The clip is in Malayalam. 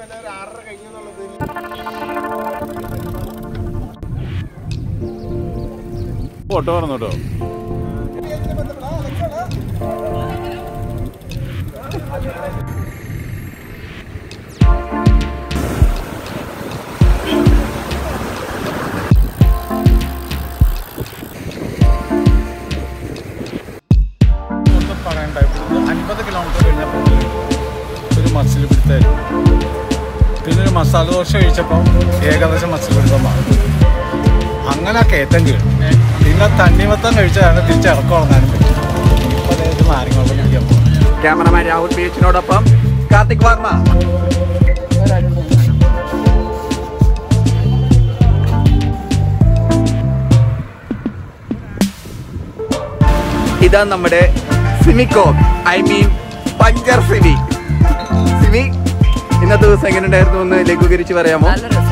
ഫോട്ടോ പറഞ്ഞോട്ടോ. ഒന്നും പറയണ്ട, 50 കിലോമീറ്റർ കഴിഞ്ഞപ്പോൾ ഒരു മസിൽ പിടുത്തായിരുന്നു. പിന്നെ ഒരു മസാല ദോശ കഴിച്ചപ്പോൾ ഏകദേശം മസിൽ പിടുത്തം മാറും. അങ്ങനെ ആ കയറ്റം കീഴും. പിന്നെ തണ്ണിമത്തം കഴിച്ചാണ് തിരിച്ചിറക്കം ഉറങ്ങാനും പറ്റും. ഇപ്പോൾ അദ്ദേഹത്തിന് നാരങ്ങ കുടിക്കാൻ പോകും. ക്യാമറമാൻ രാഹുൽ ബീച്ചിനോടൊപ്പം കാർത്തിക് വർമ്മ. ഇതാ നമ്മുടെ സിമിക്കോ, I mean puncher Simi. Simi, ഇന്നത്തെ ദിവസം എങ്ങനെ ഉണ്ടായിരുന്നു എന്ന് ലഘൂകരിച്ച് പറയാമോ?